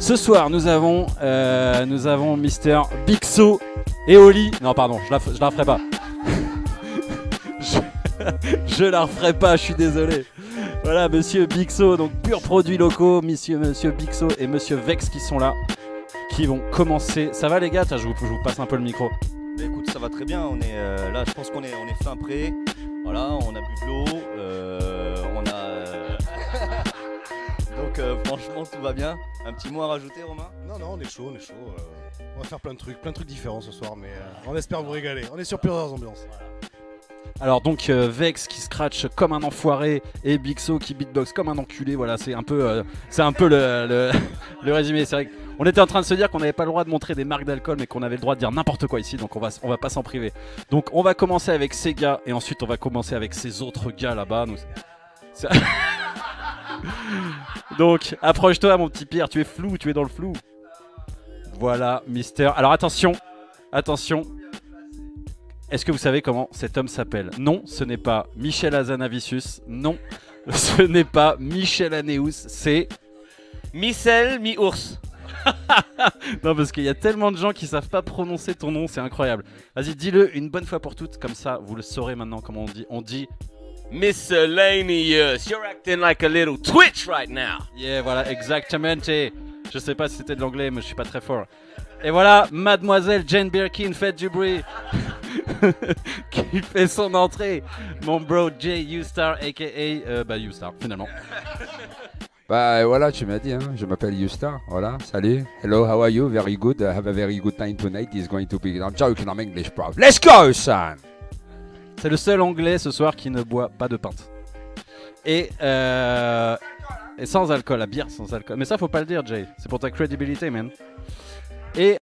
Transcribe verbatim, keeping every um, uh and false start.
Ce soir, nous avons, euh, nous avons Mister Bixo et Oli. Non, pardon, je la, je la referai pas. je, je la referai pas, je suis désolé. Voilà, Monsieur Bixo, donc pur produits locaux, Monsieur, Monsieur Bixo et Monsieur Vex qui sont là, qui vont commencer. Ça va les gars? Tiens, je, vous, je vous passe un peu le micro. Mais écoute, ça va très bien. On est euh, là, je pense qu'on est, on est fin prêt. Voilà, on a bu de l'eau, euh, on a. Euh... Donc euh, franchement, tout va bien. Un petit mot à rajouter, Romain? Non, non, on est chaud, on est chaud. Euh, on va faire plein de trucs, plein de trucs différents ce soir, mais euh, on espère vous régaler. On est sur plusieurs ambiances. Voilà. Alors donc euh, Vex qui scratch comme un enfoiré et Bixo qui beatbox comme un enculé. Voilà, c'est un peu, euh, c'est un peu le, le, le résumé. C'est vrai qu'on était en train de se dire qu'on n'avait pas le droit de montrer des marques d'alcool, mais qu'on avait le droit de dire n'importe quoi ici. Donc on va, on va pas s'en priver. Donc on va commencer avec ces gars et ensuite on va commencer avec ces autres gars là-bas. Nous... Donc approche-toi mon petit Pierre, tu es flou, tu es dans le flou. Voilà, Mister. Alors attention, attention. Est-ce que vous savez comment cet homme s'appelle? Non, ce n'est pas Michel Hazanavicius. Non, ce n'est pas Michel Anéus. C'est Michel Mi-Ours. Non, parce qu'il y a tellement de gens qui savent pas prononcer ton nom, c'est incroyable. Vas-y, dis-le une bonne fois pour toutes, comme ça vous le saurez maintenant comment on dit. On dit Miscellaneous. You're acting like a little Twitch right now. Yeah, voilà, exactement. Je sais pas si c'était de l'anglais, mais je suis pas très fort. Et voilà, Mademoiselle Jane Birkin, faites du bruit. Qui fait son entrée. Mon bro Jay U-Star, aka euh, bah U-Star finalement. Bah voilà, tu m'as dit, hein, je m'appelle U-Star, voilà, salut. Hello, how are you? Very good, I have a very good time tonight. It's going to be, I'm joking, I'm English, bro. Let's go, son! C'est le seul anglais ce soir qui ne boit pas de pinte. Et, euh, et sans alcool, la bière sans alcool. Mais ça, faut pas le dire, Jay. C'est pour ta crédibilité, man. Et